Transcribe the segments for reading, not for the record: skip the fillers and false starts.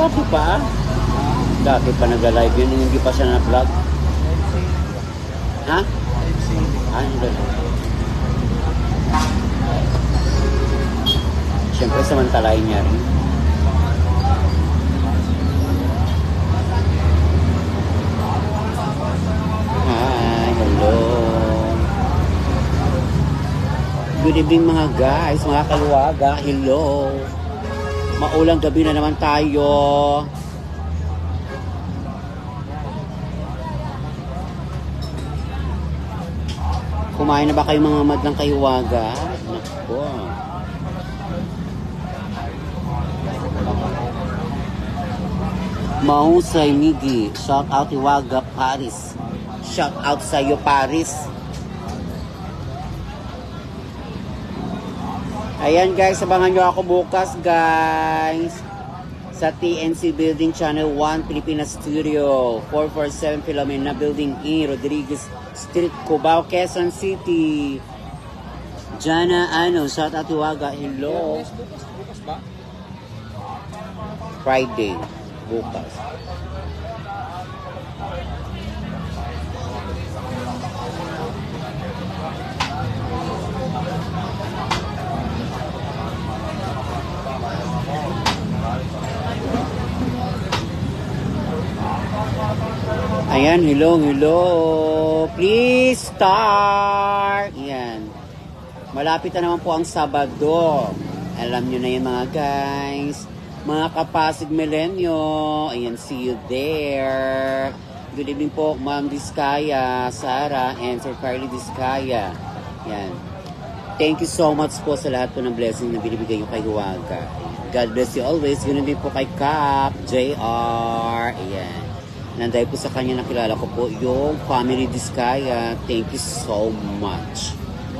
dati pa? Dati pa nag-live yun, hindi pa siya na-vlog. Ha? Ano? Siyempre, samantalahin niya rin. Hi, hello. Good evening mga guys, mga kaluwaga. Hello. Maulang gabi na naman tayo. Kumain na ba kayo mga madlang kahiwaga? Nako. Mahusay Migi. Shout out Hiwaga Paris. Shout out sa iyo Paris. Ayan guys, abangan nyo ako bukas guys. Sa TNC Building Channel 1 Pilipinas Studio. 447 Filomena Building E. Rodriguez Street, Cubao, Quezon City. Jana, shout out Hiwaga. Hello. Bukas ba? Friday. Bukas. Ayan, hello. Please start. Ayan. Malapit na naman po ang Sabado. Alam nyo na yan mga guys. Mga kapasig Milenyo. Ayan, see you there. Good evening po, Ma'am Diskaya, Sarah, and Sir Carly Diskaya. Ayan. Thank you so much po sa lahat po ng blessing na binibigay nyo kay Hiwaga. God bless you always. Ganun din po kay Cap, JR. Ayan. Nanday po sa kanya nakilala ko po yung Family Diskaya. Thank you so much.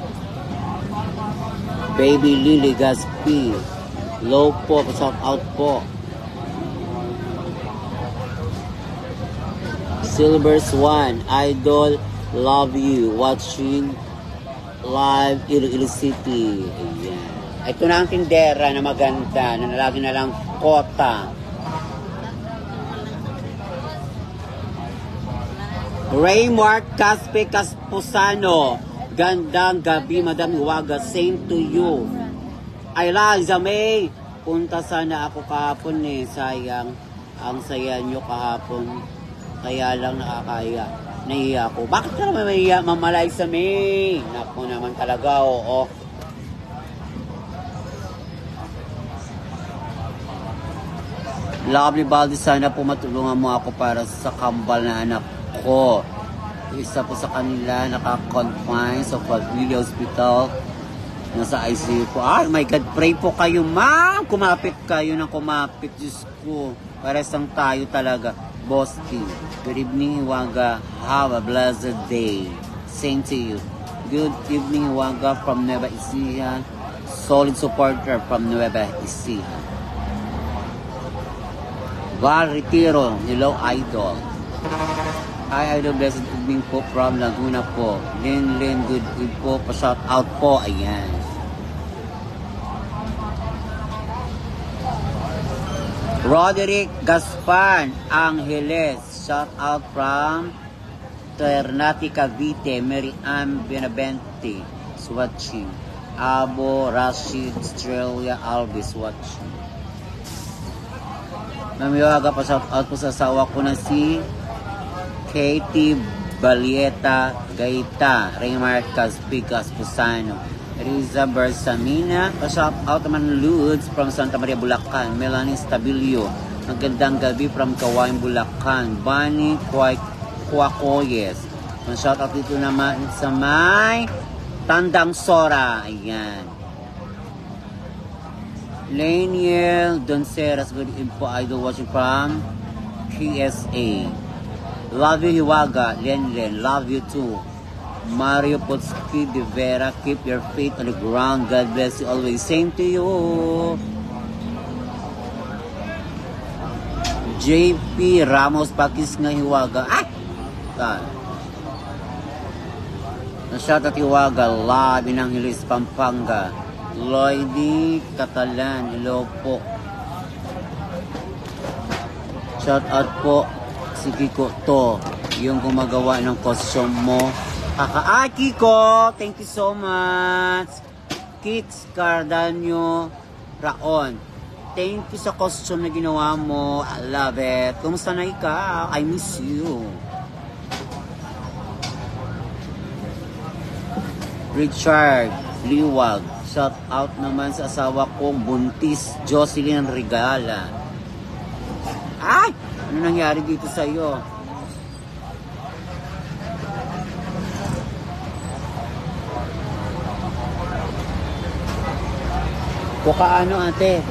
Baby Lily Gaspi. Low po, shout out po. Silver Swan, Idol, love you. Watching live Iloilo City. Ayan. Ito na ang tindera na maganda, na lagi na lang kota. Raymark Caspe Caspusano. Gandang gabi, Madam Hiwaga. Same to you. Eliza May. Punta sana ako kahapon eh. Sayang. Ang saya nyo kahapon. Kaya lang nakakaya. Nahiya ako. Bakit ka naman mahiya, Ma'am Eliza May? Naku naman talaga, oo. Lovely Baldi, sana po matulungan mo ako para sa kambal na anak ko. Isa po sa kanila naka-confine sa Padilla Hospital. Nasa ICU po. Oh my God, pray po kayo, ma'am. Kumapit kayo ng kumapit. Diyos ko. Parang tayo talaga. Boss T. Good evening, Hiwaga. Have a blessed day. Same to you. Good evening, Hiwaga from Nueva Ecija. Solid supporter from Nueva Ecija. Val Retiro. Hello, Idol. Hi, Idol. Blessed evening po from Laguna po. Lin, good po. Pa-shout out po. Ayan. Roderick Gaspan Angeles. Shout out from Ternate, Cavite. Mary Ann Benavente is watching. Abo Rashid Australia Alvis watching. Mamiwaga pa shout out po sa asawa ko na si Katie Balieta Gaita, Raymar Caspi Caspusano, Riza Bersamina, pa-shout out naman Ludes from Santa Maria, Bulacan, Melanie Stabilio, magandang gabi from Kawain, Bulacan, Bunny Quacoyes, pa-shout out dito naman sa may Tandang Sora, ayan. Laniel Donceras, good info, Idol watching from PSA. Love you, Hiwaga. Len, love you too. Mario Potski de Vera, keep your feet on the ground. God bless you always. Same to you. JP Ramos, Pakis nga Hiwaga. Nasyat at Hiwaga, live ng Hilis, Pampanga. Lloydy Catalan, hello po. Shout out po si Kiko to, yung gumagawa ng costume mo. Kiko, thank you so much. Kits Cardanyo Raon, thank you sa costume na ginawa mo. I love it. Kumusta na ikaw? I miss you. Richard Liwag, shout out naman sa asawa kong buntis, Jocelyn Regala. Ay! Ano nangyari dito sa iyo? Ano ate?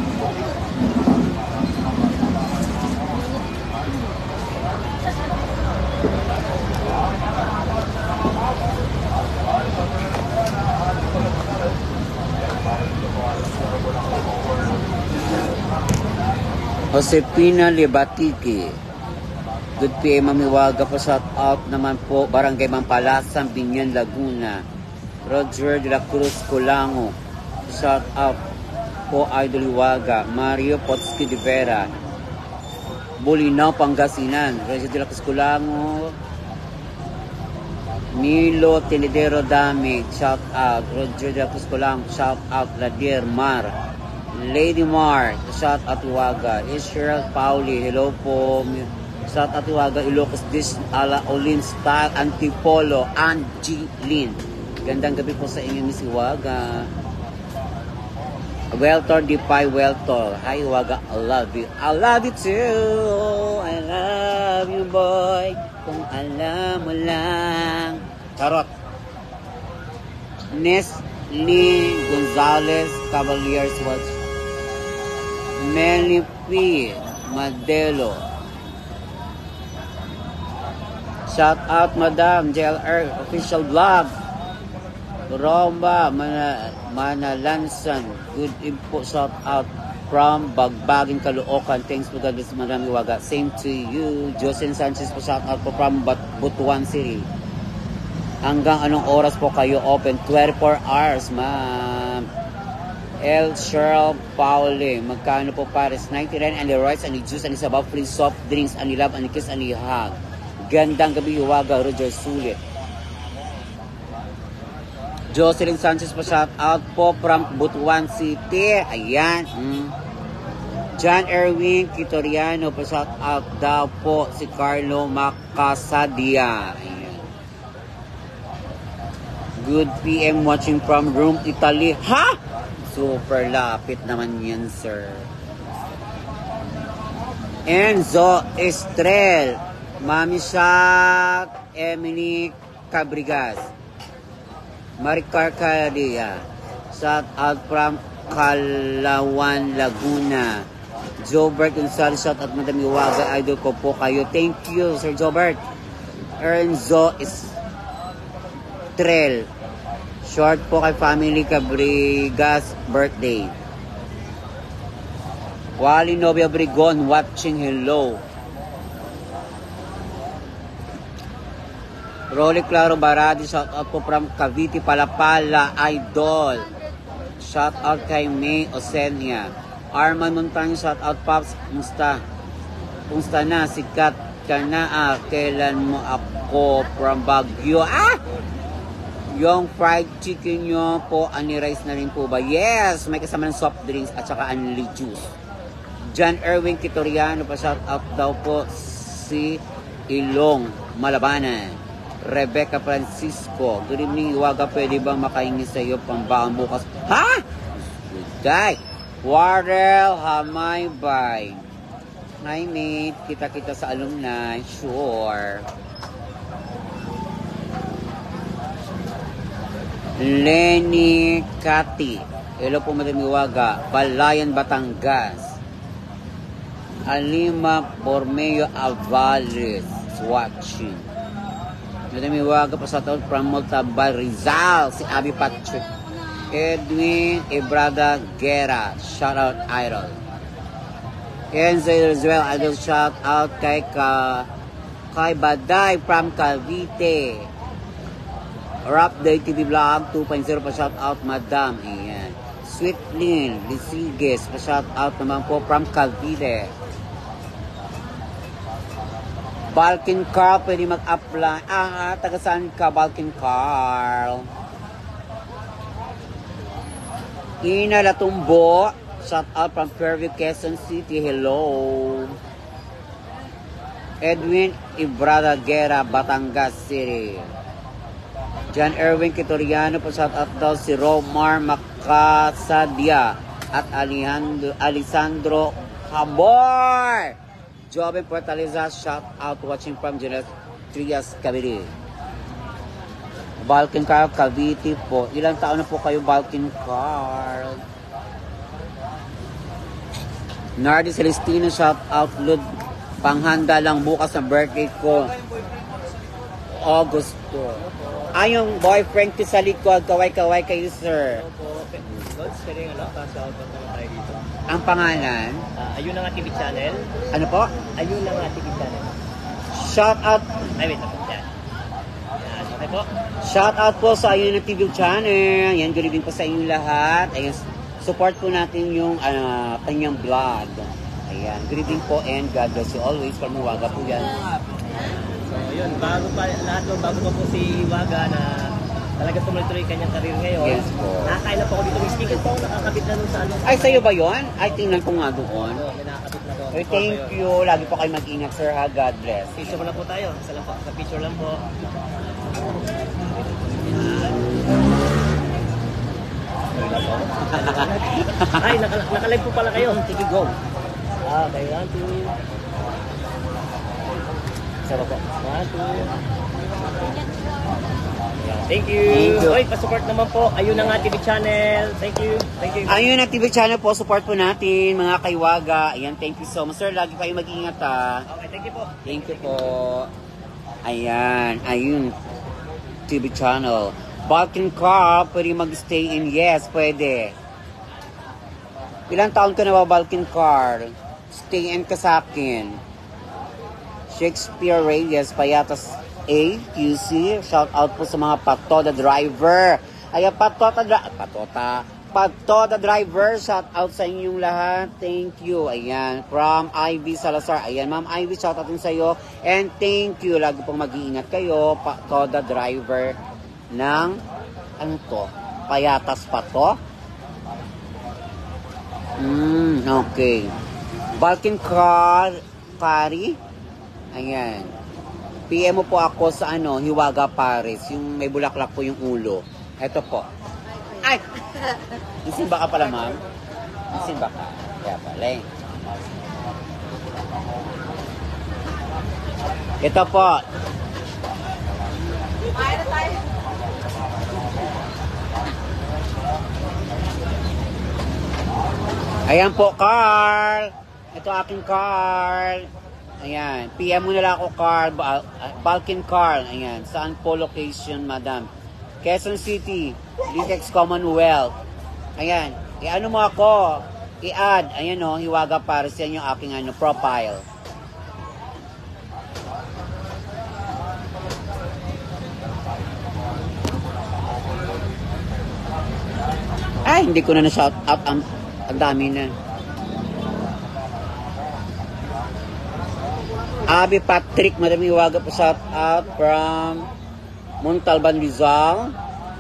Josepina Libatiki. Good PM Mamiwaga po, shout out naman po. Barangay Mampalasan, Binyan, Laguna. Roger de la Cruz Colango, shout out po. Idol Iwaga. Mario Potski de Vera, Bulinaw, Pangasinan. Roger de la Cruz Colango. Milo Tenedero Dami, shout out. Roger de la Cruz Colango, shout out. Ladier Mar, Lady Mar, shout out Iwaga. Israel Pauli, hello po. Shout out Iwaga, Ilocos Dish, Ala Olin Style, Antipolo, Angeline. Gandang gabi po sa inyo, Miss Iwaga. Weltor Dipay, Weltor. Hi Iwaga, I love you. I love you too. I love you boy. Kung alam mo lang. Charot. Nestle Gonzalez Cavaliers Watch. Melly P. Madelo. Shout out Madam JLR official vlog. Romba Manalansan. Good info, shout out from Bagbagin, Caloocan. Thanks po, God bless, Madam Iwaga. Same to you. Jocelyn Sanchez po, shout out po from Butuan City. Hanggang anong oras po kayo open? 24 hours, ma'am. El Cheryl Pauli, magkano po pares? 99 and the rice and the juice and the sabaw, free soft drinks and the love and the kiss and the hug. Gandang gabi Iwaga, Roger Sulit. Jocelyn Sanchez po, shout out po from Butuan City. Ayan. John Erwin Kitoriano po, shout out daw po si Carlo Macasadia. Ayan. Good PM watching from Rome, Italy. Ha? Super lapit naman yan, sir. Enzo Estrel, Mami Shak, Emily Cabrigas, Maricar Cadia, shout out from Calawan, Laguna. Jobert Gonzalez, shout out Madam Iwaga, idol ko po kayo. Thank you, Sir Jobert. Enzo Estrel, short po kay Family Cabrigas birthday. Wally Novia Brigon watching, hello. Rolly Claro Baradi, shout out po from Cavite, Palapala, idol. Shout out kay May Osenia. Arman Montaño, shout out Pops, kumusta na, sikat ka na, kailan mo ako from Baguio? Yung fried chicken nyo po, ani rice na rin po ba? Yes! May kasama ng soft drinks at saka only juice. John Erwin Kitoriano pa, shout out daw po si Ilong Malabanan. Rebecca Francisco, good evening Iwaga, pwede bang makahingi sa iyo pambaon bukas? Ha? Good guy. Warrell Hamay Bay. Hi mate, kita-kita sa alumni. Sure. Lenny Kati, hello po Madam Iwaga, Balayan, Batangas. Alima Bormeo Avales watching. Madam Iwaga pa sa taon from Montalban, Rizal, si Abby Patrick. Edwin Ebrada Guerra, shout out idol. Enzo Rizal, idol, shout out kay Baday from Cavite. Rap Day TV Vlog 2.0 pa, shout out Madam. Ayan. Sweet Lynn Lisiges pa, shout out naman po from Cavite. Balkin Carl, pwede mag-apply. Taga saan ka, Balkin Carl? Ina Latumbo, shout out from Fairview, Quezon City. Hello. Edwin Ibrada Guerra, Batangas City. John Erwin Kitoriano po, shout out daw si Romar Macasadia at Alessandro Habor. Joven Fortaleza, shout out watching from General Trias, Cavite. Balkin Carl, Cavite po. Ilang taon na po kayo, Balkin Carl? Nardi Celestino, shout out Lud. Panghanda lang bukas na birthday ko. Augusto. Yung boyfriend ko sa likod, kaway-kaway kayo, sir. Opo, Lods, pwede nga lang, shout out naman tayo dito. Ang pangalan? Ayun na nga TV channel. Ano po? Ayun na nga TV channel. Shout out. Ay, wait lang. Yan. Yan, okay po. Shout out po sa Ayun na TV channel. Yan, good evening po sa inyong lahat. Ayan, support po natin yung kanyang vlog. Ayan, good evening po and God bless you always. Pamuwaga po yan. So, yun, bago pa po si Waga na talaga tumuloy-tuloy kanyang karir ngayon. Yes po. Nakakain na po ako dito. May sticker po, nakakabit na nun sa ano. Ay, sa'yo ba yun? Ay, tingnan ko nga doon. May nakakabit na doon. Ay, thank you. Lagi po kayo mag-ingat, sir, ha? God bless. Picture mo lang po tayo. Isa lang po. Sa picture lang po. Ay, nakalive po pala kayo. Sige, go. Okay, 1, 2. Isa pa po. 1, 2. Thank you. Thank you. Oy, pa-support naman po. Ayun na nga TV channel. Thank you. Thank you. Ayun na TV channel po. Support po natin, mga kaiwaga. Ayan, thank you so much, sir. Lagi kayo mag-ingat, ha? Okay, thank you po. Thank you po. Ayan, ayun. TV channel. Balkan Carl, pwede mag-stay in? Yes, pwede. Ilang taon ka na ba, Balkan Carl? Stay in ka sa akin. Shakespeare Reyes, Payatas A, QC. Shout out po sa mga Patoda driver. Ayan, Patoda driver. Shout out sa inyong lahat. Thank you. Ayan, from Ivy Salazar. Ayan, Ma'am Ivy, shout out din sa iyo. And thank you. Lagi pong mag-iingat kayo. Patoda driver ng, ano to? Payatas pa to? Okay. Balkan Kari. Ayan. PM mo po ako sa Hiwaga Paris. Yung may bulaklak po yung ulo. Ito po. Ay! Isimba ka pala, ma'am? Isimba ka. Kaya pala eh. Ito po. Ayan po, Carl. Ito aking Carl. Ayan. PM mo na lang ako, Carl. Balkan Carl. Ayan. Saan po location, madam? Quezon City. Litex Commonwealth. Ayan. I-ano mo ako. I-add. Ayan o. Hiwaga Paris. Yan yung aking profile. Ay, hindi ko na na-shout out. Ang dami na. Abi Patrick, Madam Hiwaga po, shout out from Montalban, Rizal.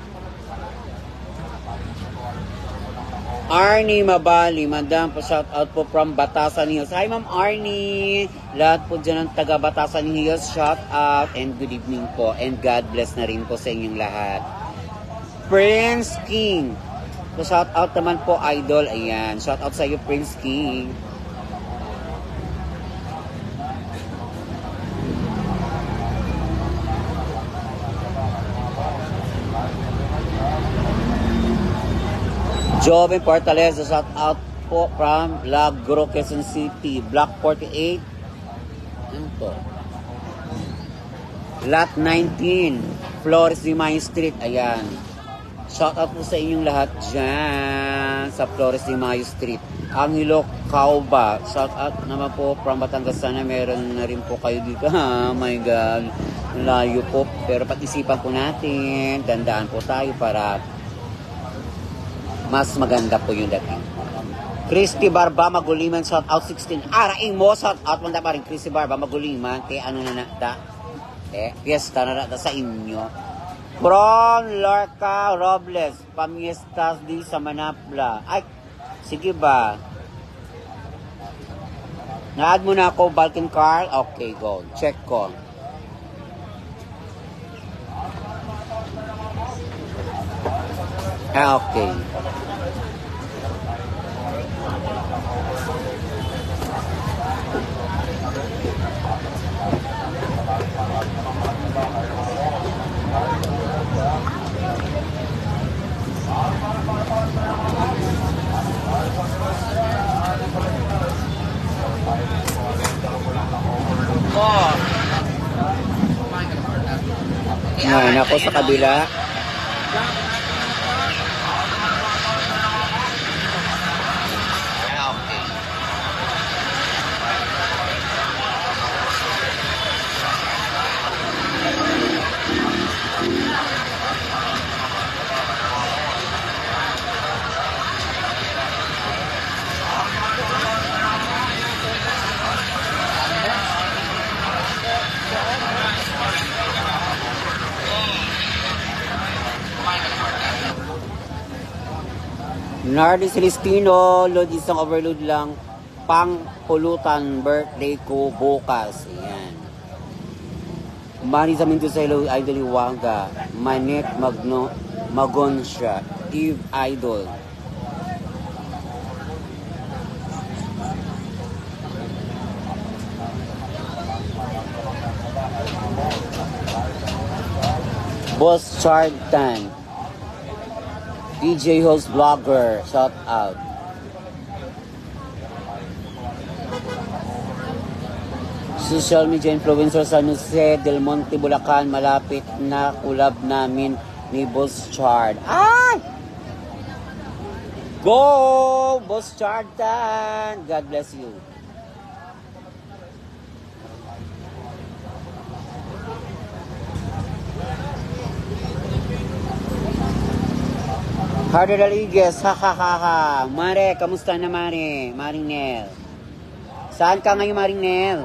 Arnie Mabali, Madam po, shout out po from Batasan Hills. Hi, Ma'am Arnie. Lahat po dyan ng taga Batasan Hills, shout out and good evening po. And God bless na rin po sa inyong lahat. Prince King. So, shout out naman po, idol. Ayan. Shout out sa iyo, Prince King. Joven Fortaleza, shout out po from Lagro, Quezon City. Block 48. Ano to? Lot 19. Flores de Mayo Street. Ayan. Shout out po sa inyong lahat dyan sa Flores de Mayo Street. Angelo Cauba. Shout out naman po from Batangas. Sana meron na rin po kayo dito. Oh my God. Layo po. Pero pag-isipan po natin. Dandaan po tayo para mas maganda po yung dating. Christy Barba Maguliman, shout out 16. Araing mo, shout out man pa rin Christy Barba Maguliman. Te ano na da? Fiesta na da sa inyo. From Lorca Robles, pamiestas di sa Manapla. Ay, sige ba? Na-add mo na ako, Balkan Carl? Okay, go. Check ko. Okay. Ngayon ako sa kabila. Nardi Celestino, load isang overload lang. Pang pulutan, birthday ko bukas. Ayan. Mani sa Minto sa Hello, Idol Iwaga. Manet Magonsya. Eve Idol. Boss Chartan. DJ host vlogger, shout out. Social media influencer San Jose del Monte, Bulacan, malapit na kulab namin ni Boss Chard. Ay! Go! Boss Chardan! God bless you. Harder Rodriguez, ha ha ha ha. Mare, kamusta na Mare? Maring Nel. Saan ka ngayon Maring Nel?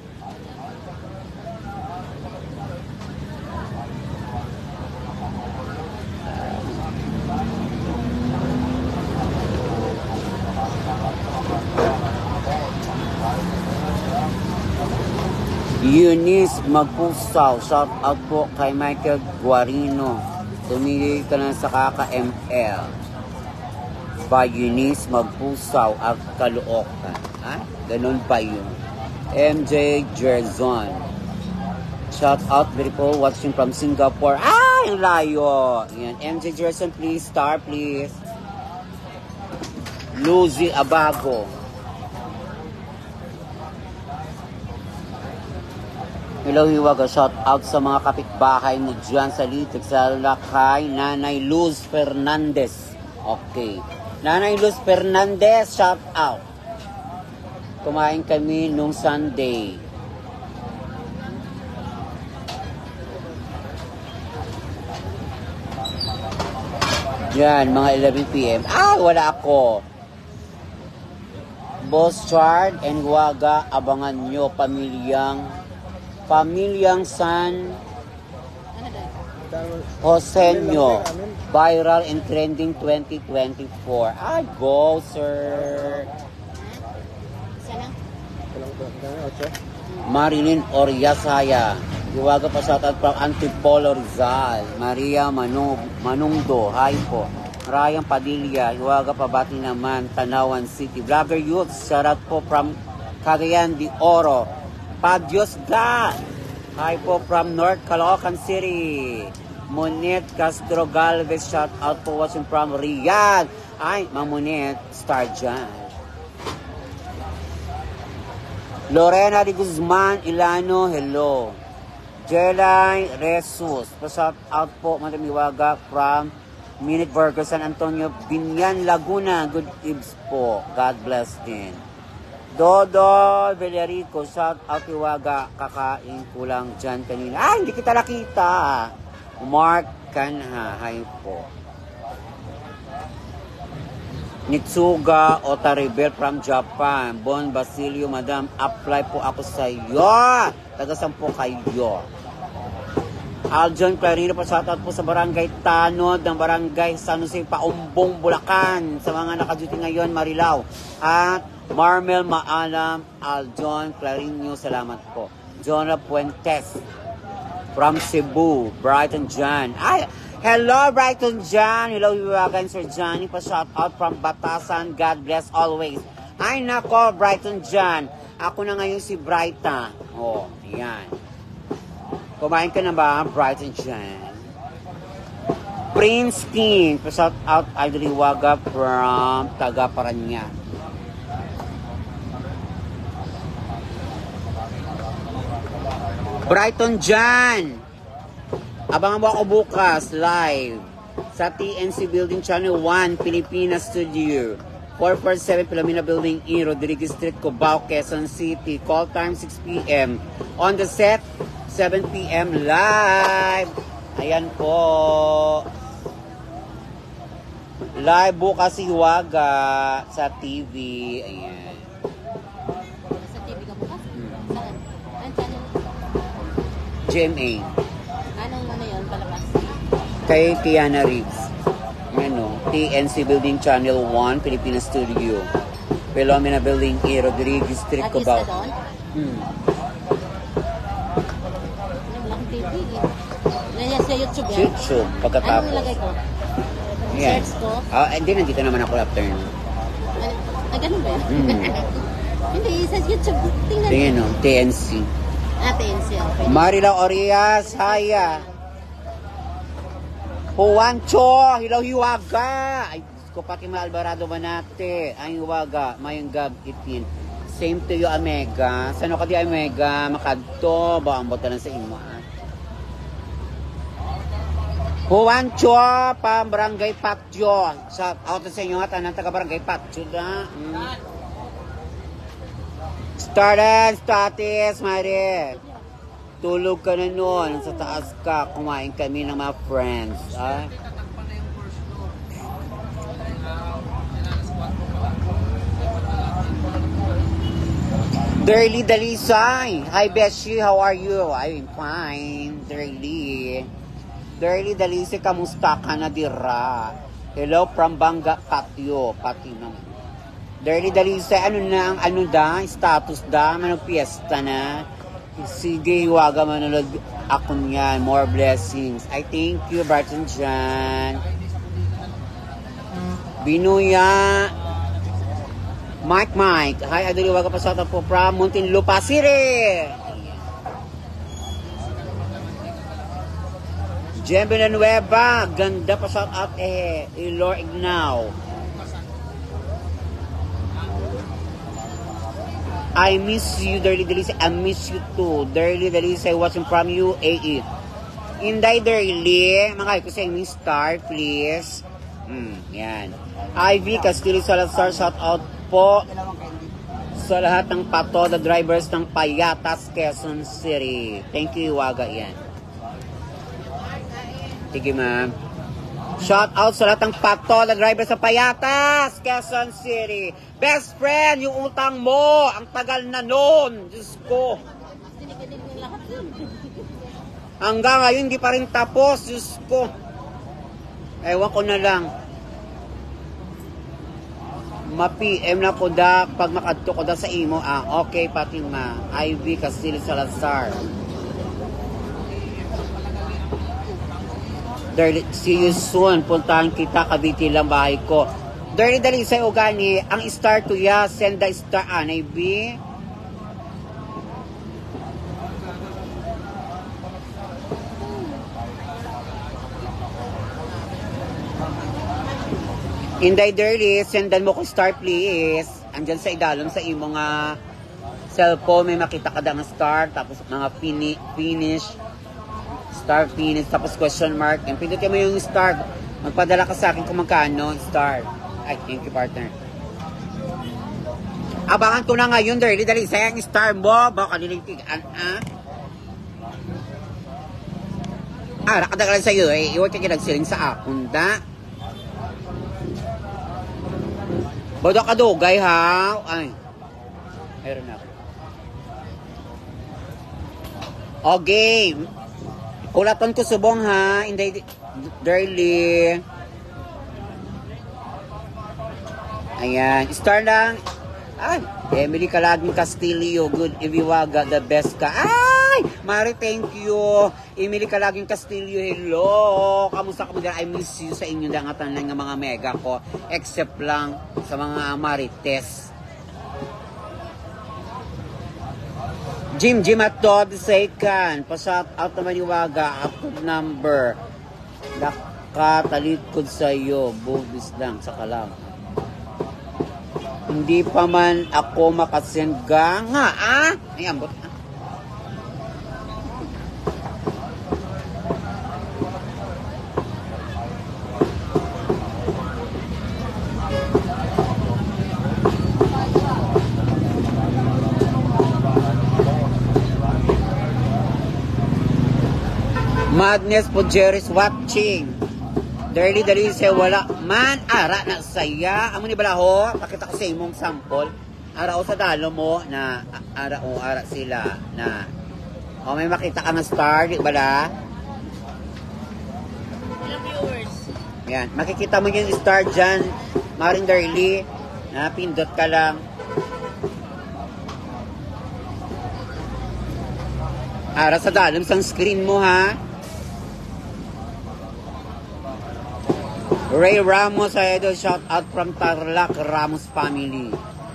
Eunice Magpusaw, shout out po kay Michael Guarino. Tumigil ka na sa kaka-ML. By Eunice Magpusaw at Caloocan. Ganun pa yun. MJ Jerzon. Shout out, beautiful, watching from Singapore. Ang layo. Yan. MJ Jerzon, please, star, please. Lucy Abago. Hello, Hiwaga. Shout out sa mga kapitbahay mo dyan sa Litik, sa Lakay, Nanay Luz Fernandez. Okay. Nanay Luz Fernandez, shout out. Kumain kami nung Sunday. Yan, mga 11 p.m. Wala ako. Boss Chard and Hiwaga, abangan nyo Pamilyang San Joseño, viral and trending 2024. Go, sir. Marilyn Oriasaya. Hiwaga pa sa from Antipolo Rizal. Maria Manungdo. Hi po. Ryan Padilla. Hiwaga pa bati naman. Tanawan City. Vlogger Youth. Shout out po from Cagayan de Oro. Padios God. Hi po from North Caloocan City. Monet Castro Galvez, shout out po watching from Riyadh. Ay, Mamonet, star dyan. Lorena de Guzman Ilano, hello. Jelay Resus, shout out po, Madam Hiwaga from Minute Burger, San Antonio, Binyan, Laguna. Good eves po. God bless din. Dodo Villarico, shout out Hiwaga, kakain ko lang dyan kanina. Hindi kita nakita. Mark Kanha, hi po. Nitsuga Otaribel from Japan. Bon Basilio, Madam, apply po ako sa iyo. Tagasan po kayo. Aljon Clarino po, shoutout po sa Barangay Tanod ng Barangay San Jose, Paumbong, Bulacan. Sa mga nakaduty ngayon, Marilao. At Marmel Maalam, Aljon Clarino, salamat po. Jonah Puentes from Cebu, Brighton John. Ay, hello Brighton John. Hello Iwagan Sir Johnny pa, shoutout from Batasan. God bless always. Ay nako Brighton John. Ako na ngayon si Brighta. Oh, yan. Kumain ka na ba, Brighton John? Prince King, shout out Idol Iwaga from Taga Paranya. Brighton John, abangan mo ako bukas live sa TNC Building Channel 1 Pilipinas Studio, 447 Pilomena Building E, Rodriguez Street, Cubao, Quezon City. Call time 6 p.m. On the set, 7 p.m. live. Ayan po. Live bukas si Hiwaga sa TV. Ayan. Sa TV ka bukas? Saan? Ang channel? GMA. Anong ano yun? Palabas? Kay Kiana Reeves. Ano, TNC Building Channel 1, Pilipinas Studio. Pilomena Building E, Rodriguez Street, Artista Cubao. doon? Walang TV eh. Yan sa YouTube yan? YouTube, pagkatapos. Anong ilagay ko? Yan. Search ko? Hindi, nandito naman ako after. Ganun ba yun? Hindi, sa YouTube. Tingnan Tingnan no, TNC. TNC, okay. Marila Orias, haya. Juancho, hilaw Hiwaga. Ay, ko pati mga Alvarado Manate. Ay, Hiwaga, mayang gab itin. Same to you, Amega. Sano ka di, Amega? Makadto, ba ang bota lang sa imo. Juancho, pa Barangay Patio. Sa out sa inyo nga, tanang taga Barangay Patio na. Started, status, Mare. Tulog ka na noon, sa taas ka, kumain kami ng mga friends. Derly Dalisay. Hi Beshi, how are you? I'm fine, Derly. Derly Dalisay, kamusta ka na dira? Hello from Banga Patio, Pati naman. Derly Dalisay, ano na ang ano da? Status da? Manong piyesta na? Sige, Hiwaga, manonood ako niyan. More blessings. I thank you, Barton Jan. Binuya. Mike. Hi, Idol Hiwaga, pasata po from Muntinlupa City. Jem Villanueva. Ganda pa shout out Ilor Ignaw. I miss you, Derly Dalisay. I miss you too. Derly Dalisay, watching from UAE. Inday Derly, mga ko sa inyong star, please. Yan. Ivy Castillo Salazar, shout out po sa lahat ng patoda drivers ng Payatas, Quezon City. Thank you, Hiwaga. Yan. Sige, ma'am. Shout out sa lahat ng patola driver sa Payatas, Quezon City. Best friend, yung utang mo. Ang tagal na nun. Diyos ko. Hanggang ngayon, hindi pa rin tapos. Diyos ko. Ewan ko na lang. Ma-PM na ko da pag makadto ko da sa imo. Okay, pati ma. Ivy Castillo Salazar. See you soon. Puntahan kita, Cavite lang bahay ko. Derly Dalisay Ogani, ang star to ya, send the star, Anay B. Inday Derly, sendan mo ko star please. Andyan sa idalon sa imo nga cellphone, may makita ka da nga star, tapos mga finish. Star finish, tapos question mark. And pindutin mo yung star. Magpadala ka sa akin kung magkano, star. Ay, thank you, partner. Abangan ko na ngayon, Derly Dalisay, ang star mo. Baka nilingtigan, nakadagalan sa'yo, iwag ka kinagsiling sa akong, da. Bodo ka dugay ha. Ay. Meron na. Okay. Ulaton ko subong ha. Hindi Darly. Ayan. Star lang. Ay. Emily Calagin Castillo. Good Ibiwaga. The best ka. Ay! Mari, thank you. Emily Calagin Castillo. Hello. Kamusta ka mo dyan? I miss you sa inyo. Dangatan lang ng mga mega ko. Except lang sa mga Marites. Jim at Todd Saykan. Pa-shout out naman Iwaga. Active number. Nakatalikod sa'yo. Bugis lang. Saka lang. Hindi pa man ako makasengga nga, ah? Ay, ambot. Madness po Jerry's watching. Dali siya wala man ara na saya. Amo ni balaho, pakita ko sa imong sample. Ara o sa dalo mo na ara sila na o may makita ka ng star, di bala? Ilang viewers? Yan, makikita mo yung star dyan, Maring Darly, na pindot ka lang. Ara sa dalom sang screen mo ha. Ray Ramos, idol, shout out from Tarlac, Ramos family.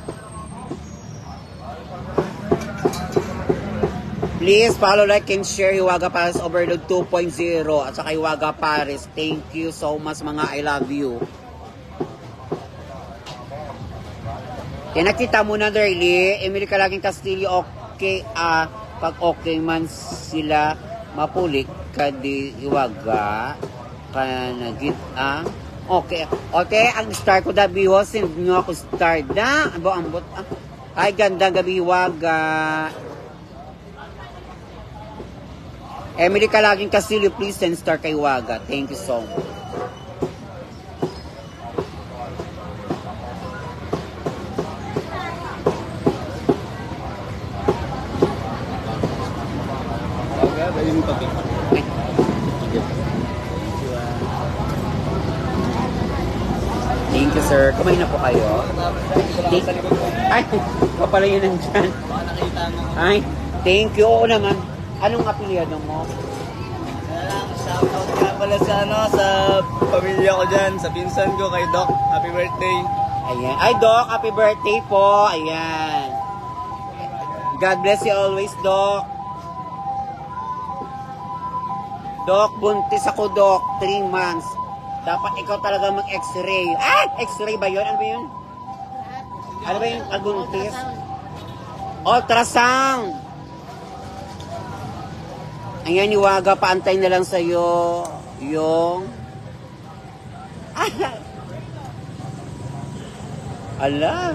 Please follow, like, and share Iwaga Paris Overload 2.0 at saka Iwaga Paris. Thank you so much mga I love you. Kaya nakita mo na, Darly, Emily Calagin Castillo, okay, pag okay man sila, mapulik ka di Iwaga, kanagit okay, ang star ko da biho, send nyo ako star da, ambot, ay ganda gabi Iwaga. Emily Calagin Castillo, please send star kay Iwaga. Thank you so much. Thank you, sir. Kumain na po kayo. Ay, kapala yun nandyan. Ay, thank you. Oo naman. Anong apelyado mo? Shoutout nga pala sa pamilya ko dyan, sa pinsan ko, kay Doc. Happy birthday. Ayan. Ay, Doc, happy birthday po. Ayan. God bless you always, Doc. Doc, buntis ako, Doc. 3 months. Dapat ikaw talaga mag-x-ray. Ah! X-ray ba yun? Ano ba yun? Ano ba yung aguntis? Ultrasound! Ayan, Iwaga, paantay na lang sa'yo yung... Ala!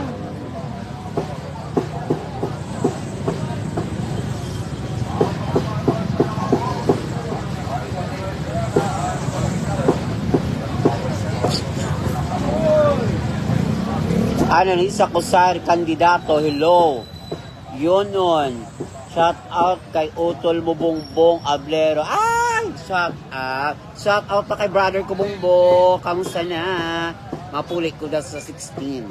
Annalisa Cosar, kandidato, hello. Yun nun. Shout out kay Utol mo Bongbong Ablero. Ay! Shout out. Shout out pa kay brother ko Bongbong. Kamusta na? Mapulik ko na sa 16.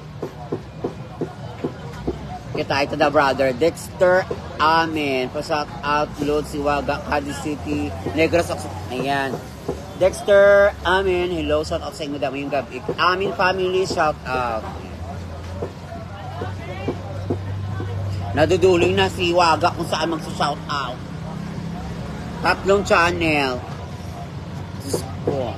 Kita ito na brother. Dexter, amen. Pa-shout out, Lord Siwaga, Cadiz City, Negros. Ayan. Dexter, amen. Hello, shout out sa inyo dami yung gabi. Amin family, shout out. Naduduloy na si Iwaga kung saan magsa-shout out. 3 channel. Diyos ko.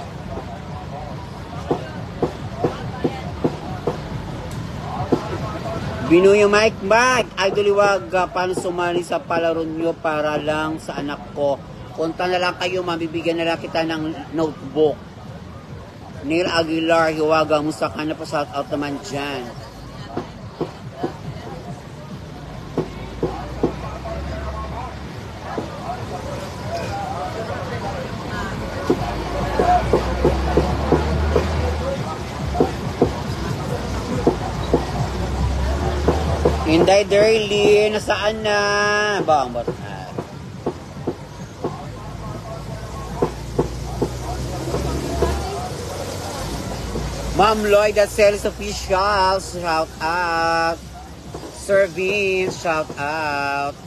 Binuyo Mike, Idol Iwaga, paano sumali sa palaro nyo para lang sa anak ko? Punta na lang kayo, mabibigyan na lang kita ng notebook. Neil Aguilar, Iwaga, musta ka na pa shout out naman dyan. Inday Derly, nasaan na? Bang, bot. Ma'am Lloyd at Sales Official, shout out. Sir Vince, shout out.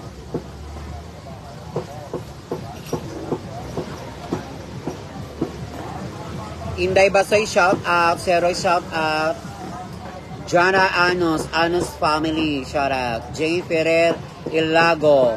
Inday Basoy, shout out. Seroy, shout out. Jana Anos, Anos family, shout out. Jane Ferrer, Ilago.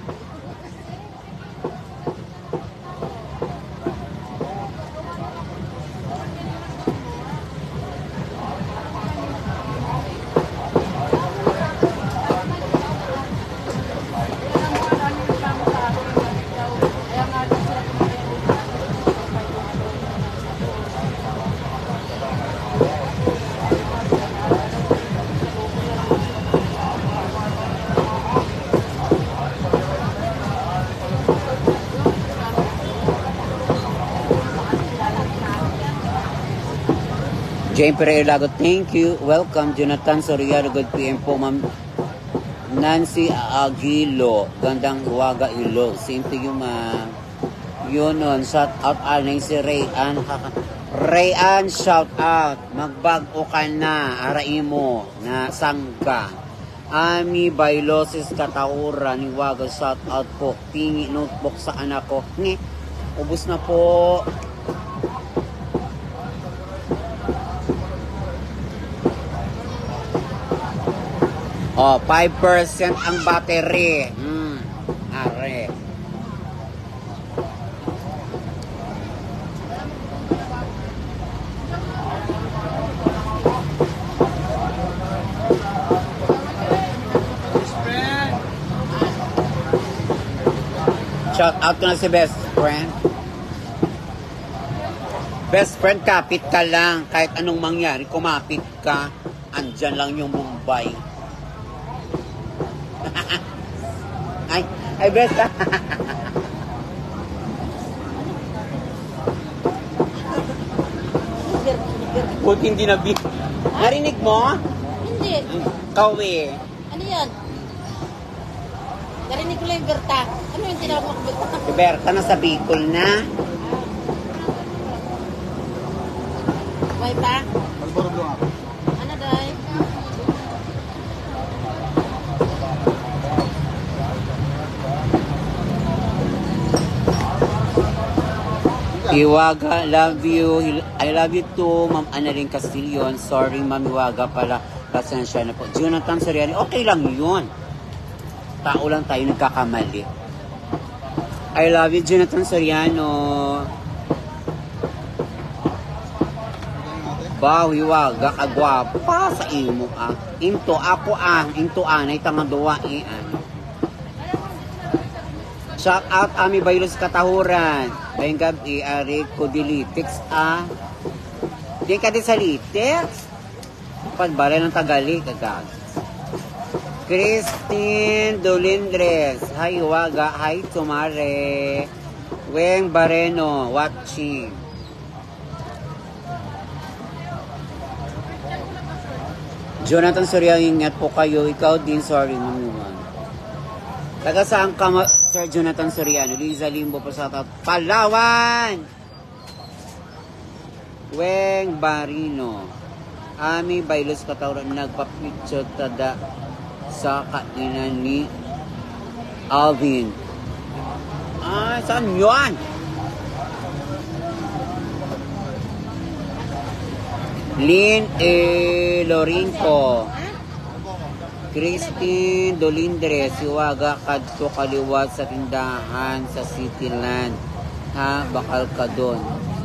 Jane Pereira Lago, thank you. Welcome. Jonathan Soriano, good PM po, ma'am. Nancy Aguilo, gandang Huwaga Ilo. Same to you, ma'am. Yun nun, shout out anay si Rayan. Rayan, shout out. Magbago ka na, arai mo, na sangga. Ami Bailosis Katauran, Huwaga, shout out po. Tingi notebook sa anak ko. Ubus na po. Oh, 5% ang battery. Are. Shout out na si best friend. Best friend, kapit ka lang. Kahit anong mangyari, kumapit ka. Andyan lang yung Mumbai. Ay, best. Buti hindi nabi. Narinig mo? Hindi. Kawi. Ano yan? Narinig ko lang yung Berta. Ano yung tinawag mo Berta? Si Berta na sa Bicol na. May pa? Ano dahi? Iwaga, love you. I love you too, Ma'am Annalyn Castillon. Sorry, Ma'am Iwaga pala. Pasensya na po. Jonathan Soriano, okay lang yun. Tao lang tayo nagkakamali. I love you, Jonathan Soriano. Baw, Iwaga, kagwapa sa imo ah. Into ako ah. Into anay, tangaduwa eh ah. Shout out Ami Bailos Katahuran. Bayang gabi, ari ko dilitix ah. Di ka di sa litix. Pagbalay ng tagali, kagag. Christine Dolindres. Hi, Waga. Hi, Tumare. Weng Bareno, watching. Jonathan Soriano, ingat po kayo. Ikaw din, sorry, mamuman. Taga saan ka, Sir Jonathan Soriano? Liza Limbo po sa Palawan! Weng Barino. Ami Bailos Katauran, nagpapicture tada sa kainan ni Alvin. Ah, saan yun? Lynn Lorinco. Christine Dolindres, Iwaga kadto kaliwat sa tindahan sa Cityland. Ha, bakal ka doon.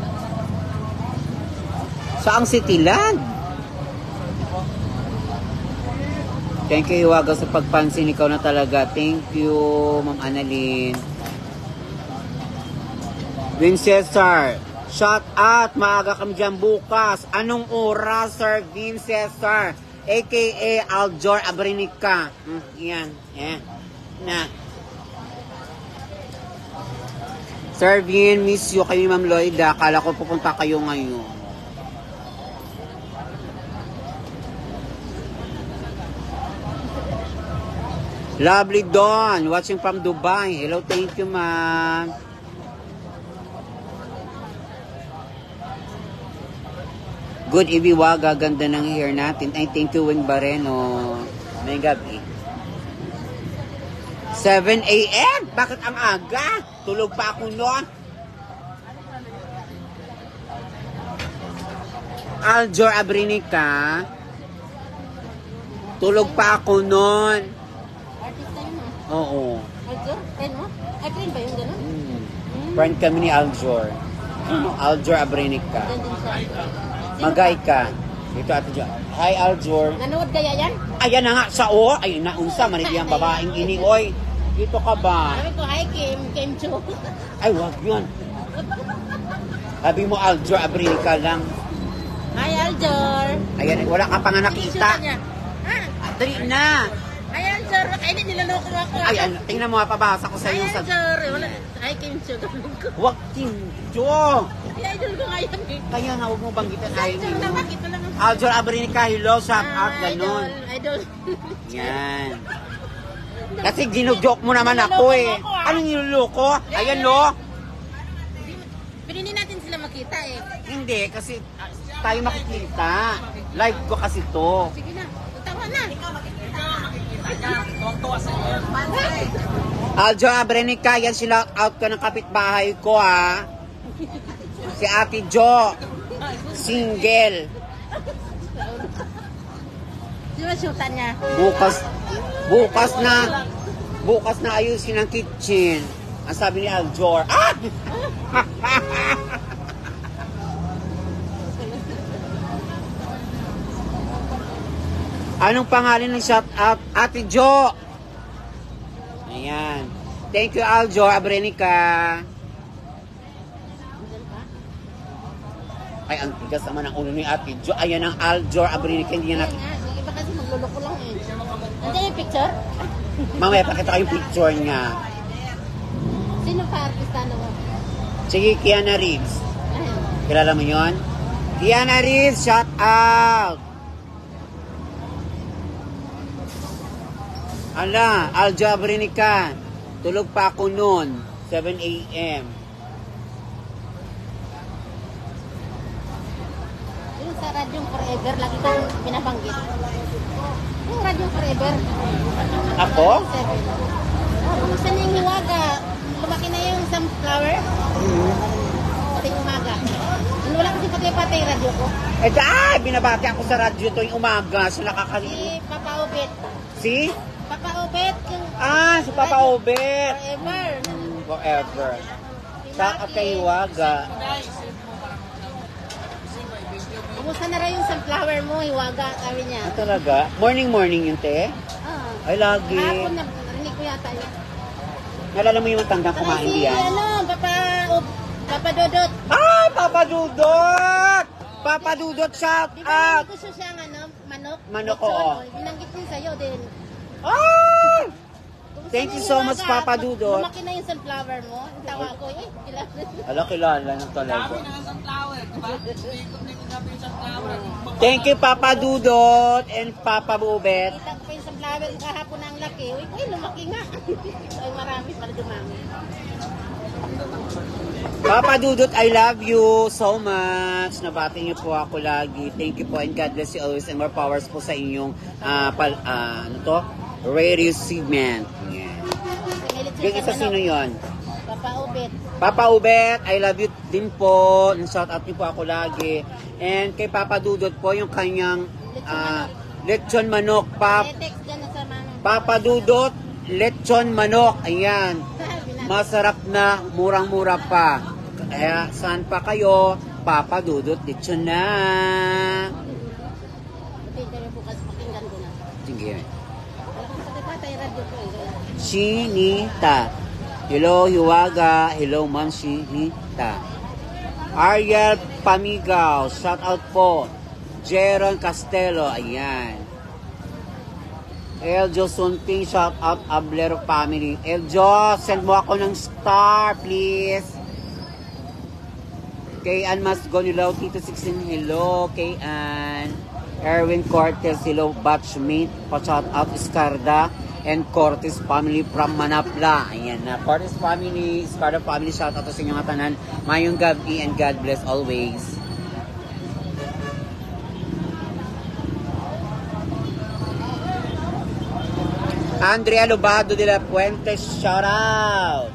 Saang Cityland? Thank you, Iwaga, sa pagpansin. Ikaw na talaga. Thank you, Ma'am Annalyn. Win Cesar, shout out. Maaga kami dyan bukas. Anong oras, Sir Vin Cesar? A.K.A. Aljor Abrinica. Yan. Yan. Na. Sir Vin, miss you kayo, Ma'am Lloyda. Akala ko pupunta kayo ngayon. Lovely Dawn, watching from Dubai. Hello, thank you, ma'am. Good evening, Waga. Ganda ng hair natin. Ay, thank you, Wing Bareno. May gabi. 7 a.m. Bakit ang aga? Tulog pa ako noon. Aljor Abrinica. Tulog pa ako noon. Artista yun ah. Oo. Aljor? Friend mo? Ay, friend ba yung gano'n? Friend kami ni Aljor. Aljor Abrinica. Diyan din siya. Magay ka. Dito ate dyan. Hi, Aljor. Nanood kaya yan? Ayan na nga sa o. Ayun na, unsa. Manibiyang babaeng ini. Oy, dito ka ba? Sabi ko, hi Kim Cho. Ay, wag yun. Sabi mo, Aljor Abrinica lang. Hi Aljor. Ayan, wala ka pa nga nakita. Dali na. Hi Aljor. Ay, hindi nilaloko ako. Ay, tingnan mo, pabasa ko sa Hi iyo sa... Aljor. Wala. Hi Kim Cho. Wag kinjo. Ay, idol ko ngayon eh. Kaya nga, huwag mo banggitin. Hi Ay, Aljor lang. Makita lang ang... Aljor Abrinica, hello, shout out, ganon. Idol. Yan. Kasi ginujoke mo naman ako eh. Anong niloloko? Ayan no. Pinili natin sila makita eh. Hindi, kasi tayo makikita. Live ko kasi to. Sige na. Tawa na. Aljo Abrenica, yan sila out ko ng kapitbahay ko ha. Si Ate Jo. Single. Di ba syutan niya? Bukas na ayusin ang kitchen. Ang sabi ni Aljor. Ah! Anong pangalan ng shout out? Ate Jo. Ayan. Thank you, Aljor Abrenica. Ay, ang tigas naman ang ulo ni Ate Jo. Ayan ang Aljor Abrenica. Hindi niya Kaya nga, yung iba kasi magluloko lang eh. Nandiyan yung picture? Mamaya pakita ko yung picture niya. Sino pa artista mo? Sige, Kiana Reeves. Ayun. Kilala mo yon? Kiana Reeves, shout out! Ala, Aljo Abrenica. Tulog pa ako noon. 7 a.m. Yung sa Radyong Forever, lagi kong binabanggit. Yung Radyong Forever. Ako? 7. Oh, kumusta na yung hiwaga? Lumaki na yung sunflower? Pati umaga. Yung wala kasi pati-pati yung radyo ko. Eh, binabati ako sa radyo to yung umaga. So, nakakalimutan. Si Papa Obet. Si? Papa Obet. Yung Si Papa Obet. Forever. Forever. Si Sa Maki. Kaiwaga. Kumusta na rin yung sunflower mo, hiwaga, sabi niya. Talaga? Morning yun, te? Ah. Ay, lagi. Kahapon na, narinig ko yata yun. Nalala mo yung tanggang kumain Si, diyan? Papa Dodot. Ay, Papa Dudot! Papa Dudot, shout Di ba out! gusto siyang manok? Manok, Lechon, oo. Binanggit din sa'yo din. Ay! Kumusta Thank na you yung so much, hiwaga? Papa Dudot. Lumaki na yung sunflower mo. Ang tawa ko, Kilala na talaga. Thank you, Papa Dudot and Papa Bubet. Kita ko pa yung sunflower kahapon na ang laki. Uy, lumaki nga. Ay, marami para dumami. Papa Dudot, I love you so much. Nabati niyo po ako lagi. Thank you po and God bless you always and more powers po sa inyong radio segment. Yeah. Yung isa sino yon? Papa Obet. Papa Ubet, I love you din po. Shout out niyo po ako lagi. And kay Papa Dudot po yung kanyang lechon manok. Text dyan na sa Papa Dudot, lechon manok. Ayan. Masarap na, murang-mura pa. Kaya saan pa kayo? Papa Dudot, lechon na. Buti kayo bukas pakinggan ko na. Sige. Sa tatay radyo ko eh. Chinita. Hello, Hiwaga. Hello, Ma'am Chinita. Ariel Pamigaw. Shout out po. Jeron Castelo. Ayan. Eljo Sunting. Shout out Ablero family. Eljo, send mo ako ng star, please. Kay Ann Masgonilaw, Tito 16. Hello, kay Ann. Erwin Cortez. Hello, batchmate. Pa-shout out Iscarda. and Cortez family from Manapla. Ayan na. Cortez family, Escarda family, shout out to sa inyo nga tanan. Mayong gabi and God bless always. Andrea Lubado de la Puente, shout out.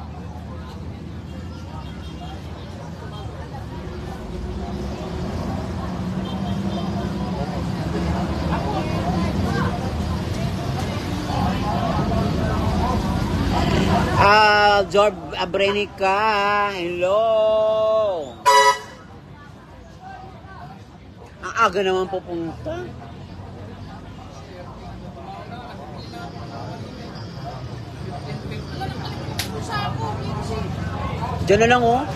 Job Abrenica, hello. Ang aga naman pupunta. Diyan na lang oh.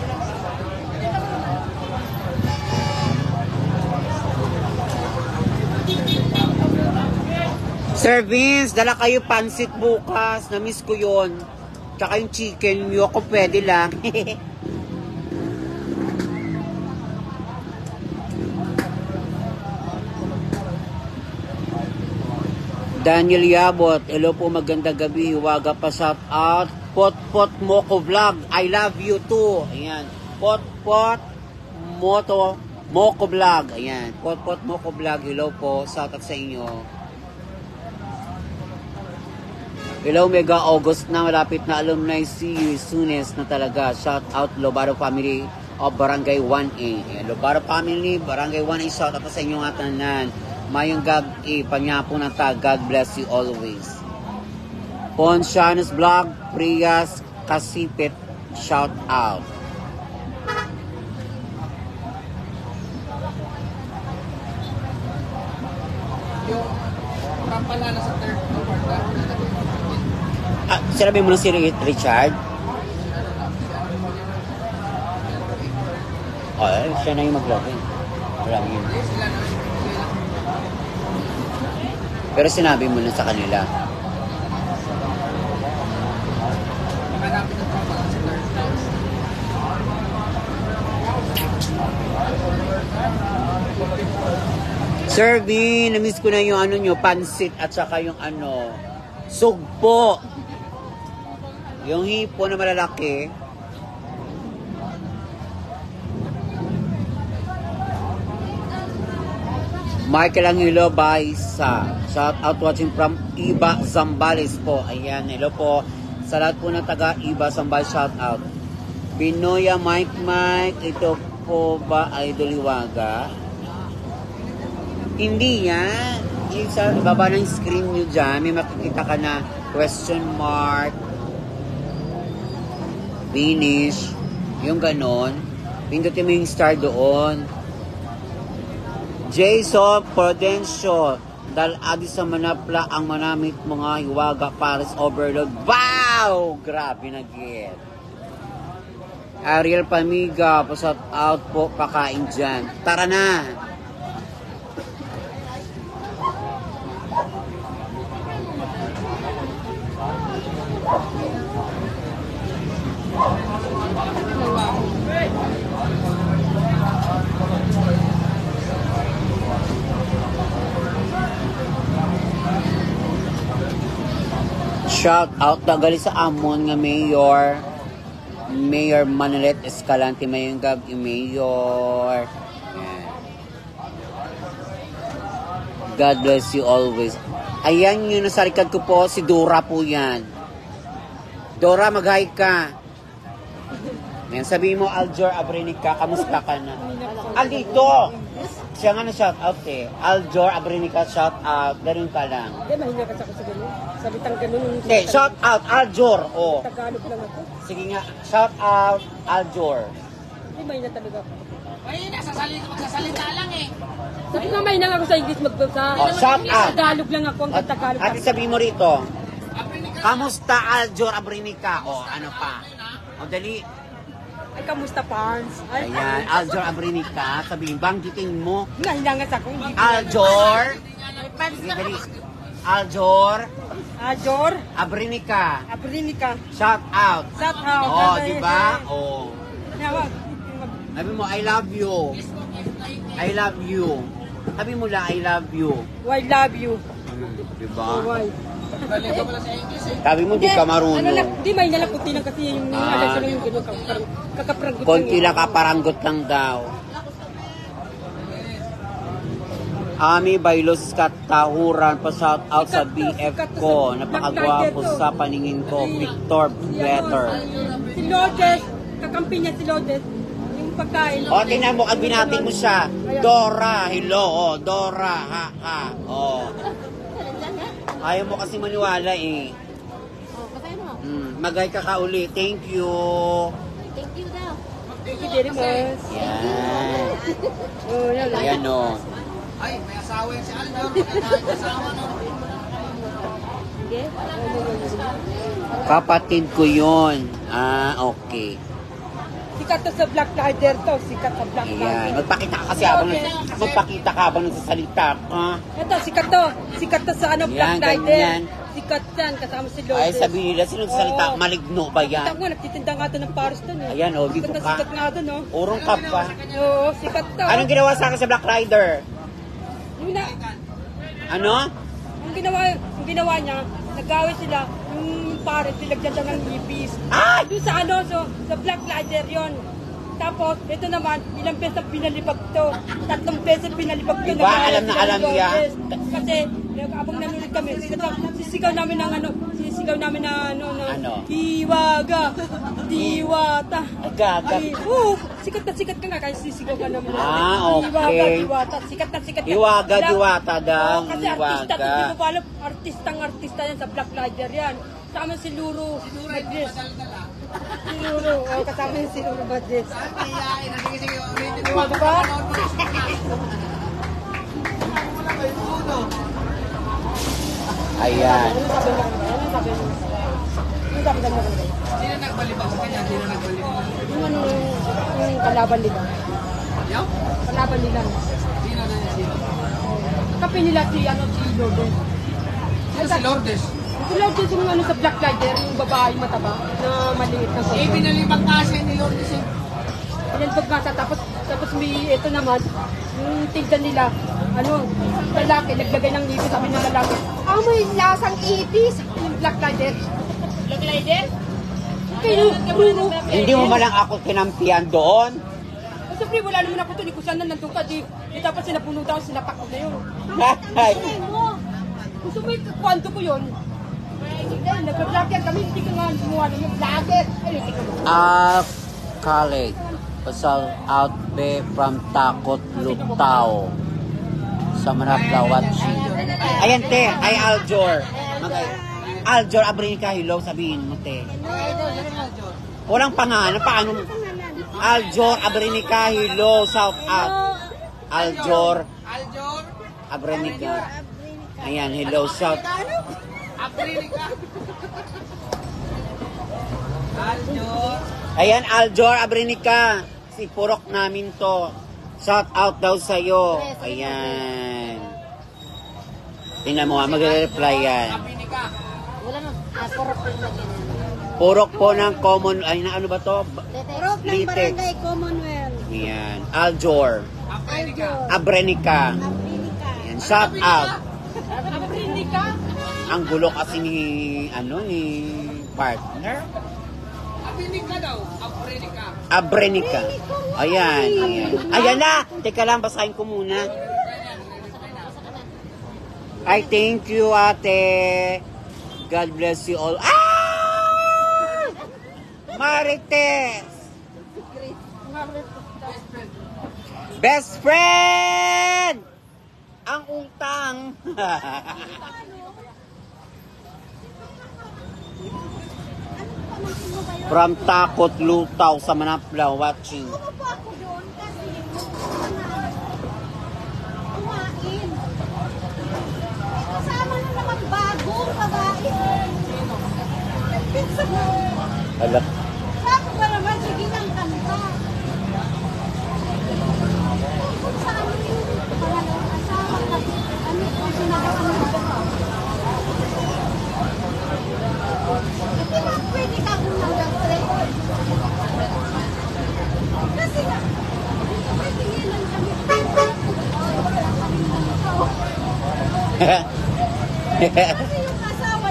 Sir Vince, dala kayo pansit bukas. Na-miss ko yun. Tsaka yung chicken, yung ako pwede lang. Daniel Yabot, hello po, maganda gabi. Huwaga pa shout out. Pot Moko Vlog, I love you too. Ayan. Pot Moko Vlog. Ayan. Pot Moko Vlog, hello po. Shout out sa inyo. Hello, Mega August na, malapit na alumni. See you soonest na talaga. Shout out Lobaro family of Barangay 1A. Ayan, Lobaro family, Barangay 1A. Shout out sa inyong atanan. Mayong gag-i, panyapo ng tag. God bless you always. Ponshanos Vlog, Prias Kasipit, shout out. Yung kampala na sa third floor. Sinabi mo na si Richard? Siya na yung mag-login. Wala yun. Pero sinabi mo na sa kanila. Sir V, na-miss ko na yung ano nyo, pansit at saka yung ano, sugpo. Yung hipo na malalaki. Michael Angelo Baisa. Shout out watching from Iba Zambales po. Ayan, hello po. Sa lahat po ng taga Iba Zambales, shout out. Binoya Mike, ito po ba Idol Hiwaga? Hindi yan. Yung sa baba ng screen nyo dyan, may makikita ka na question mark, finish, yung ganon. Pindutin mo yung star doon. Jason Prudencio, dahil adi sa Manapla ang manamit mga Hiwaga Paris Overload. Wow! Grabe na get. Ariel Pamiga, pasat out po, pakain dyan. Tara na! Shout out na gali sa Amon nga Mayor Manalet Escalante mayong gab Mayor. Ayan. God bless you always. Ayan yun nasa likod ko po, si Dora po yan. Dora, mag-hi ka. Ayan, sabihin mo, Aljor Abrenica, kamusta ka na? Dito! Siya nga na shout out eh. Aljor Abrenica, shout out. Ganun ka lang. Hindi, mahinga ka sa ganun. Salitang ganun. Hindi, shout out, Aljor. Oh. Tagalog lang ako. Sige nga, shout out, Aljor. Hindi, mahina talaga ako. Mahina, magsasalita lang eh. Sabi nga, mahina ako sa English magbasa. Oh, shout out. Tagalog lang ako, ang Tagalog At lang. sabihin mo rito, kamusta Aljor Abrenica? O, ano pa? O, dali. Ay, kamusta, Parns? Ay, Ayan, Aljor Abrenica. Sabihin, banggitin mo. nahinangas ako. Hindi Aljor. Sige, dali. Aljor Ajor, Abrenica. Aprinica, Shout out. Shout out. Oh, di ba? Oh. Nawag. Sabi mo, I love you. I love you. Sabi mo lang, I love you. Why love you? Di ba? Why? Galing ka pala sa English eh. Sabi mo, di ka marunong. Hindi, may nalaputi lang kasi yung alas lang yung gano'n, kakapranggot Konti lang kaparanggot lang daw. Ami Bailos Katahuran pa shout out sa BF ko. Napakagwapo sa paningin ko. Victor Better. Si Lourdes, kakampi niya si Lourdes. Yung pagkain. O, tingnan mo, ang binati mo siya. Dora, hello. O, Dora, ha, ha. O. Ayaw mo kasi maniwala eh. Oh, patayin mo. Magay ka ka uli. Thank you. Thank you daw. Thank you very much. Yan. Oh, yan. Ayan o. Ay, may asawa yan si Aldor. Magkakain asawa no. Sige. Kapatid ko yun. Ah, okay. Sikat to sa Black Rider to. Sikat sa Black Ayan. Rider. Magpakita ka kasi habang magpakita ka habang nagsasalita ka. Ito, sikat to. Sikat to sa ano, Black Yan, Rider. ganyan. Sikat yan, kasama si Lourdes. Ay, sabi nila, sino nagsasalita? Oo. Maligno ba Kita yan? ko nga, nagtitinda nga to ng Paris doon eh. Ayan, oh, dito Sikat na ka. sikat nga doon, oh. Urong ka pa. Oo, sikat to. Anong ginawa sa akin sa Black Rider? Yung na, Ano? ang ginawa niya, nag-away sila, yung Paris, nilagyan daw ng ibis. Ay! Doon sa ano, sa Black Rider yon. Tapos, ito naman, ilang beses pinalipag to. 3 beses pinalipag to. Diba? Nag-away Alam na sila alam ng niya. Lourdes. Kasi, abang nanonood kami, sisigaw namin ng ano, Ano? Hiwaga, Diwata. Agagat. Sikat na sikat ka nga, kaya sisigaw ka namin. Ah, okay. Hiwaga, Diwata, sikat na sikat ka. Hiwaga, Diwata daw. Oo, kasi artista, Hiwaga. hindi mo pa alam, artista yan sa Black Rider yan. Kasama si Luro Badges. Si Luro, kasama yung si Luro Badges. Ay, sige, sige. Ulitin mo. Diba? Ayan. Ano sabi niya? Ano sabi niya? Ano sabi niya? Sino nagbalibag sa kanya? Sino nagbalibag? Yung ano, yung kalaban nila. Yaw? Kalaban nila. Sino na niya? Sino? Kape nila si Lourdes. Sino si Lourdes? Si Lourdes yung ano sa Black Rider, yung babae mataba na maliit na Eh, sobrang. pinalibag kasi ni Lourdes eh. Ayan pagbasa, tapos may ito naman, yung tigdan nila, ano, lalaki, naglagay ng ipis, sabi ng lalaki, may lasang ipis, yung Black Rider. Black Rider? Kayo, Bruno. Hindi mo malang ako kinampihan doon? Siyempre, wala naman ako doon, ikusan na nandun ka, di dapat sinapuno daw, sinapak ko na yun. Ay. Gusto mo yung kwanto ko yun? Nag-vlogger kami, hindi ka nga gumawa ng yung vlogger. Ay, hindi ka Colleague. Pasal out be from Takot Lutaw. Sa Manapla watching. Ayan te, ay Aljor. Aljor Abrinica, hello, sabihin mo te. Walang pangalan, paano? Aljor Abrinica, hello, shout out. Aljor Aljor? Abrinica. Ayan, hello, shout. Aprinica? Aljor? Ayan, Aljor Abrinica. Si Purok namin to. Shout out daw sa'yo. Ayan. Tingnan mo ha, magre-reply yan. Aprinica? Wala na. Porok lang lagyan. Purok po ng common, ay na ano ba to? Porok ng Litex. Barangay Commonwealth. Ayan. Aljor Aprinica? Abrenica. Aprinica. Ayan, shout out. Aprinica? Ang gulo kasi ni, ni partner. Aprinica daw. Aprinica. Abrenica. Ayan, ayan. Ayan na! Teka lang, basahin ko muna. Ay, thank you, ate. God bless you all. Ah! Marites! Best friend! Ang utang! From Takot Lutaw sa Manapla watching. Umupo ako doon kasi kumain. Kasama na naman bagong babae. Alak. Sabi ba naman, sige ng kanta. Kung saan yung pangalawang asawa kasi ano kung sinagawa mo ba? Hindi ba pwede ka kung nag-trek? Kasi nga, may tinginan kami. Kasi yung asawa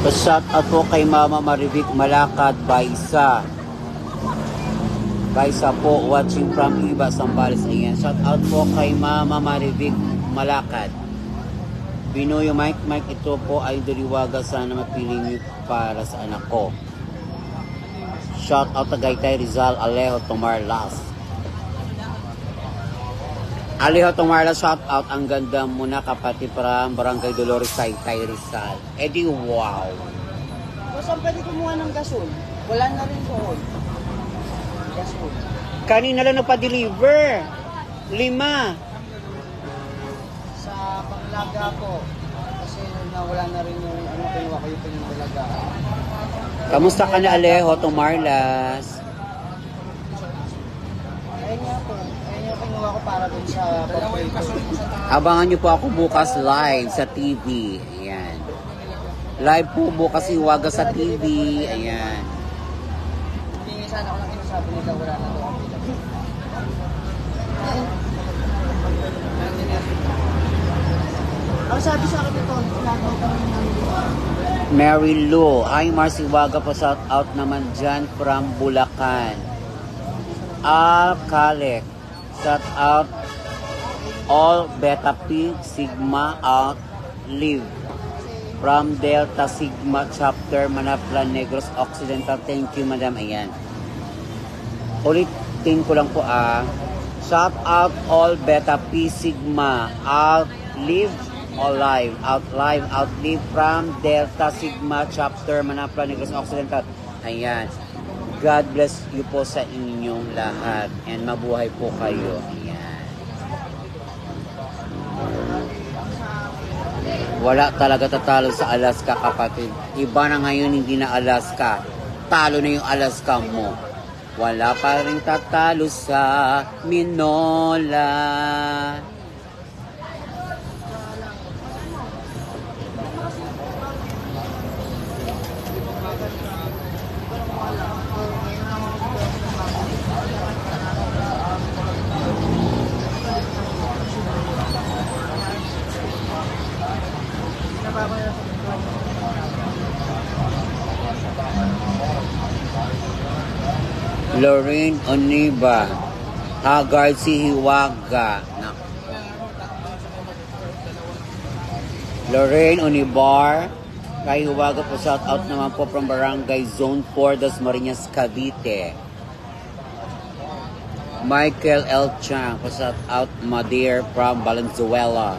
Pa-shout out po kay Mama Marivic Malakad Baisa. Baisa po, watching from Iba, Sambales. Ayan, shout out po kay Mama Marivic Malakad. Pinoy Mike, ito po ay Daliwaga. Sana mapili niyo para sa anak ko. Shout out Tagaytay Rizal, Alejo Tomarlas. Alejo Tomarlas, shout out. Ang ganda mo na kapatid from Barangay Dolores, Tagaytay Rizal. Di wow. O saan pwede kumuha ng gasol? Wala na rin doon. Gasol. Kanina lang nagpa-deliver. 5. Sa panglaga po. Kasi nawala na rin yung kinuha ko yung pinangdalaga. Kamusta ka na, Alejo Tomarlas? Ayun nga po. Ayun yung kinuha ko para dun sa paborito. Abangan niyo po ako bukas live sa TV. Ayan. Live po bukas si Waga sa TV. Ayan. Hindi sana ako lang kinasabi nila wala na doon. Ang sabi sa akin ito, lagaw ka rin ng Mary Lou. Hi, Marcy Waga po. Shout out naman dyan from Bulacan. Al Kalek. Shout out all Beta Pig Sigma out live from Delta Sigma chapter Manapla Negros Occidental. Thank you, madam. Ayan. Ulitin ko lang po shout out all Beta Pi Sigma out live all live out live from Delta Sigma chapter Manapla Negros Occidental. Ayan. God bless you po sa inyong lahat and mabuhay po kayo. Ayan. Wala talaga tatalo sa Alaska, kapatid. Iba na ngayon, hindi na Alaska. Talo na yung Alaska mo. Wala pa rin tatalo sa Minola. Lorraine Oniba, Haggard si Hiwaga. Lorraine Onibar, kay Hiwaga po, shout out naman po from Barangay Zone 4, Dasmariñas, Cavite. Michael L. Chang, po shout out Madeir from Valenzuela.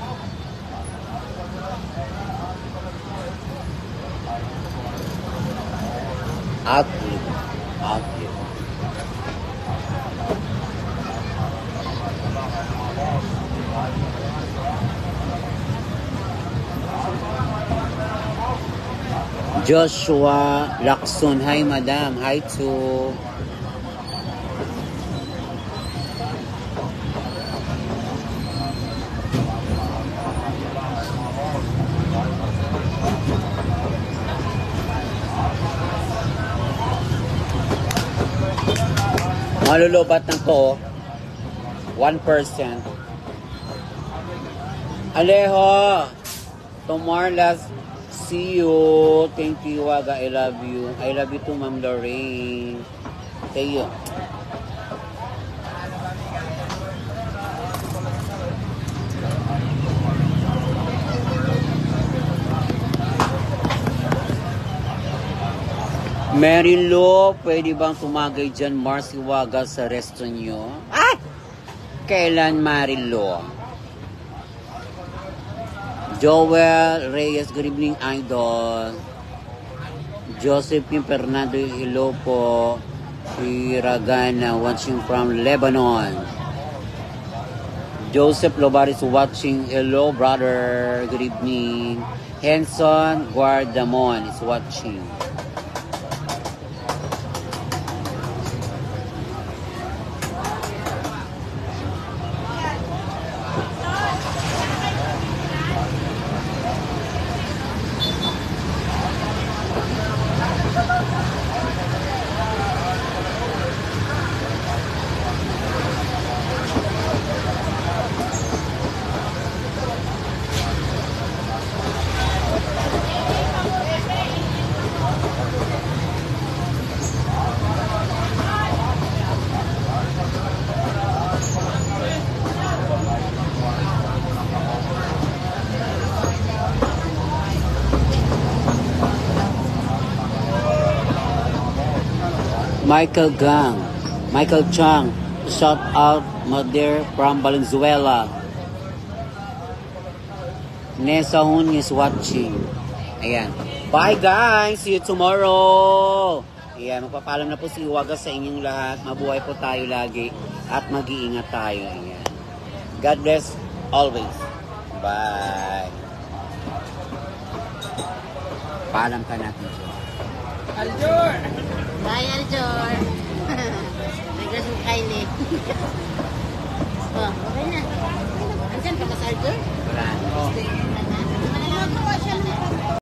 Active. Joshua Lacson. Hi, madam. Hi to malulubat ng to 1%. Alejo Tomarlas, see you. Thank you, Waga. I love you. I love you too, Ma'am Lorraine. Thank you. Mary Lou, pwede bang tumagay dyan, Marcy Waga, sa resto nyo? Ah! Kailan, Mary Lou? Joel Reyes, good evening, idol. Josephine Fernando, hello po. Hiragana, watching from Lebanon. Joseph Lobaris watching, hello, brother, good evening. Henson Guardamon is watching. Michael Gang, Michael Chang, shout out mother from Valenzuela. Nessa Hun is watching. Ayan. Bye guys! See you tomorrow! Ayan, magpapaalam na po si Iwaga sa inyong lahat. Mabuhay po tayo lagi at mag-iingat tayo. Ayan. God bless always. Bye! Paalam ka natin. Aljur! Bye, Aljor. Nag-grass mo Kylie. Oh, okay na. Andiyan ka ba sa Aljor? Wala. Wala na.